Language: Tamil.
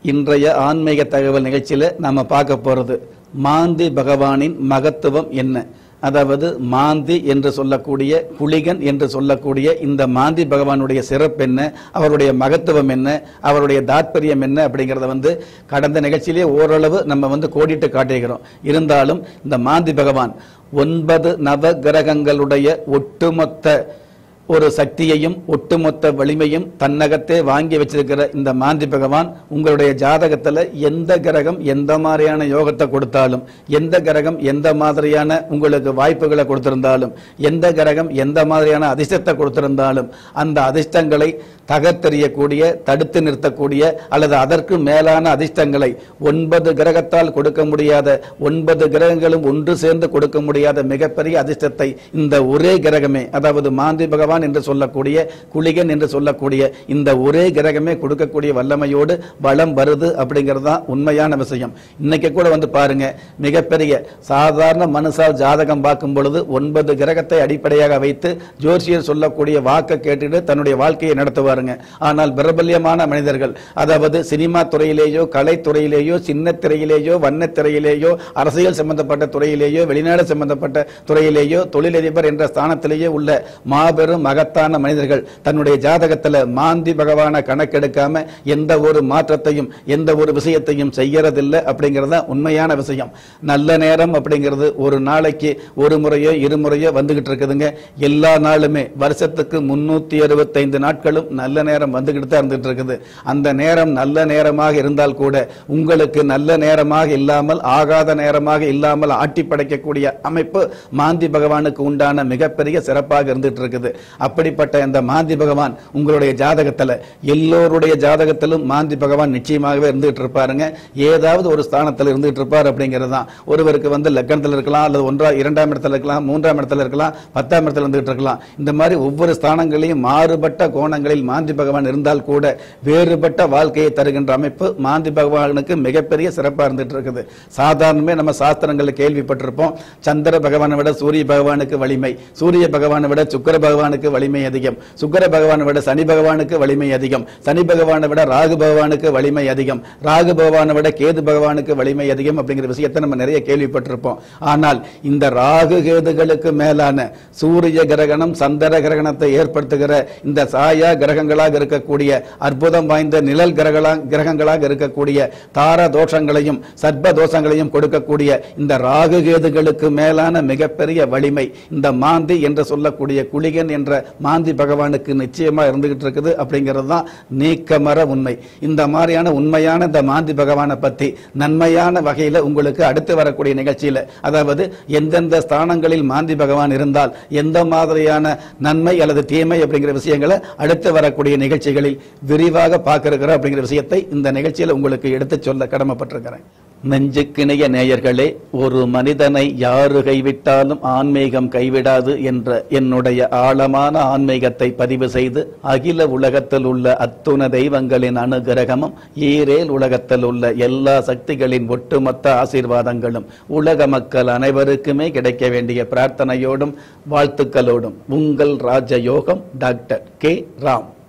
இன்றைய ஆன்மீக தகவல் நிகழ்ச்சியில் நம்ம பார்க்க போகிறது மாந்தி பகவானின் மகத்துவம் என்ன. அதாவது மாந்தி என்று சொல்லக்கூடிய குளிகன் என்று சொல்லக்கூடிய இந்த மாந்தி பகவானுடைய சிறப்பு என்ன, அவருடைய மகத்துவம் என்ன, அவருடைய தாத்பரியம் என்ன அப்படிங்கிறத கடந்த நிகழ்ச்சியிலே ஓரளவு நம்ம கோடிட்டு காட்டுகிறோம். இருந்தாலும் இந்த மாந்தி பகவான் 9 நவ கிரகங்களுடைய ஒட்டுமொத்த ஒரு சக்தியையும் ஒட்டுமொத்த வலிமையும் தன்னகத்தே வாங்கி வச்சிருக்கிற இந்த மாந்தி பகவான் உங்களுடைய ஜாதகத்துல எந்த கிரகம் எந்த மாதிரியான யோகத்தை கொடுத்தாலும், எந்த கிரகம் எந்த மாதிரியான உங்களுக்கு வாய்ப்புகளை கொடுத்திருந்தாலும், எந்த கிரகம் எந்த மாதிரியான அதிர்ஷ்டத்தை கொடுத்திருந்தாலும் அந்த அதிர்ஷ்டங்களை தகர்த்தெறியக்கூடிய, தடுத்து நிறுத்தக்கூடிய அல்லது அதற்கு மேலான அதிர்ஷ்டங்களை 9 கிரகத்தால் கொடுக்க முடியாத, 9 கிரகங்களும் ஒன்று சேர்ந்து கொடுக்க முடியாத மிகப்பெரிய அதிர்ஷ்டத்தை இந்த ஒரே கிரகமே, அதாவது மாந்தி பகவான் என்று சொல்லக்கூடிய குளிகன் என்று சொல்லக்கூடிய இந்த ஒரே கிரகமே கொடுக்கக்கூடிய வல்லமையோடு பலம் வருது அப்படிங்கிறது தான் உண்மையான விஷயம். இன்னைக்கு கூட பாருங்க, மிகப்பெரிய சாதாரண மனுஷால் ஜாதகம் பார்க்கும் பொழுது 9 கிரகத்தை அடிப்படையாக வைத்து ஜோசியர் சொல்லக்கூடிய வாக்கை கேட்டுட்டு தன்னுடைய வாழ்க்கையை நடத்துவாருங்க. ஆனால் பிரபல்யமான மனிதர்கள், அதாவது சினிமா துறையிலேயோ கலைத்துறையிலேயோ சின்ன திரையிலேயோ வண்ணத்திரையிலேயோ அரசியல் சம்பந்தப்பட்ட துறையிலேயோ வெளிநாடு சம்பந்தப்பட்ட துறையிலேயோ தொழிலதிபர் என்ற ஸ்தானத்திலேயே உள்ள மாபெரும் மகத்தான மனிதர்கள் தன்னுடைய ஜாதகத்தில் மாந்தி பகவான கணக்கெடுக்காம எந்த ஒரு மாற்றத்தையும் எந்த ஒரு விஷயத்தையும் செய்யறதில்லை அப்படிங்கிறது உண்மையான விஷயம். நல்ல நேரம் அப்படிங்கிறது ஒரு நாளைக்கு ஒரு முறையோ இருமுறையோ வந்துகிட்டு இருக்குதுங்க. எல்லா நாளுமே வருஷத்துக்கு 365 நாட்களும் நல்ல நேரம் வந்துகிட்டு தான் இருந்துட்டு இருக்குது. அந்த நேரம் நல்ல நேரமாக இருந்தால் கூட உங்களுக்கு நல்ல நேரமாக இல்லாமல், ஆகாத நேரமாக இல்லாமல் ஆட்டி படைக்கக்கூடிய அமைப்பு மாந்தி பகவானுக்கு உண்டான மிகப்பெரிய சிறப்பாக இருந்துட்டு இருக்குது. அப்படிப்பட்ட இந்த மாந்தி பகவான் உங்களுடைய ஜாதகத்தில், எல்லோருடைய ஜாதகத்திலும் மாந்தி பகவான் நிச்சயமாகவே இருந்துகிட்டு இருப்பாருங்க. ஏதாவது ஒரு ஸ்தானத்தில் இருந்துகிட்டு இருப்பார் அப்படிங்கிறது தான். ஒருவருக்கு லக்னத்தில் இருக்கலாம், அல்லது 2ஆம் இடத்துல இருக்கலாம், 3ஆம் இடத்துல இருக்கலாம், 10ஆம் இடத்துல இருந்துகிட்டு இருக்கலாம். இந்த மாதிரி ஒவ்வொரு ஸ்தானங்களையும் மாறுபட்ட கோணங்களில் மாந்தி பகவான் இருந்தால் கூட வேறுபட்ட வாழ்க்கையை தருகின்ற அமைப்பு மாந்தி பகவானுக்கு மிகப்பெரிய சிறப்பாக இருந்துட்டு இருக்குது. சாதாரணமே நம்ம சாஸ்திரங்களில் கேள்விப்பட்டிருப்போம், சந்திர பகவானை விட சூரிய பகவானுக்கு வலிமை, சூரிய பகவானை விட சுக்கிர பகவானுக்கு வலிமை அதிகம், சுக்கிர பகவானை விட சனி பகவானுக்கு வலிமை அதிகம், சனி பகவானை விட ராகு பகவானுக்கு வலிமை அதிகம், ராகு பகவானை விட கேது பகவானுக்கு வலிமை அதிகம் அப்படிங்கிற விஷயத்தை நம்ம நிறைய கேள்விப்பட்டிருப்போம். ஆனால் இந்த ராகு கேதுகளுக்கு மேலான சூரிய கிரகணம் சந்திர கிரகணத்தை ஏற்படுத்துகிற இந்த சாயா கிரகங்களாக இருக்கக்கூடிய அற்புதம் வாய்ந்த நிழல் கிரகங்களாக இருக்கக்கூடிய தார தோஷங்களையும் சர்ப்ப தோஷங்களையும் கொடுக்கக்கூடிய இந்த ராகு கேதுகளுக்கு மேலான மிகப்பெரிய வலிமை இந்த மாந்தி என்று சொல்லக்கூடிய குளிகன் என்ற மாந்தி பகவானுக்கு நிச்சயமா இருந்துகிட்டு இருக்குது அப்படிங்கிறது தான் நீக்கமற உண்மை. இந்த மாதிரியான உண்மையான இந்த மாந்தி பகவானை பத்தி நன்மையான வகையில் உங்களுக்கு அடுத்து வரக்கூடிய நிகழ்ச்சியில, அதாவது எந்தெந்த ஸ்தானங்களில் மாந்தி பகவான் இருந்தால் எந்த மாதிரியான நன்மை அல்லது தீமை அப்படிங்கிற விஷயங்களை அடுத்து வரக்கூடிய நிகழ்ச்சிகளில் விரிவாக பார்க்க இருக்கிறோம் அப்படிங்கிற விஷயத்தை இந்த நிகழ்ச்சியில் உங்களுக்கு எடுத்து சொல்ல கடமைப்பட்டிருக்கிறேன். நெஞ்சுக்கிணைய நேயர்களே, ஒரு மனிதனை யாரு கைவிட்டாலும் ஆன்மீகம் கைவிடாது என்ற என்னுடைய ஆழமான ஆன்மீகத்தை பதிவு செய்து அகில உலகத்தில் உள்ள அத்துண தெய்வங்களின் அனுகிரகமும் ஈரேல் உலகத்தில் உள்ள எல்லா சக்திகளின் ஒட்டுமொத்த ஆசீர்வாதங்களும் உலக மக்கள் அனைவருக்குமே கிடைக்க வேண்டிய பிரார்த்தனையோடும் வாழ்த்துக்களோடும் உங்கள் ராஜயோகம் டாக்டர் கே. ராம்.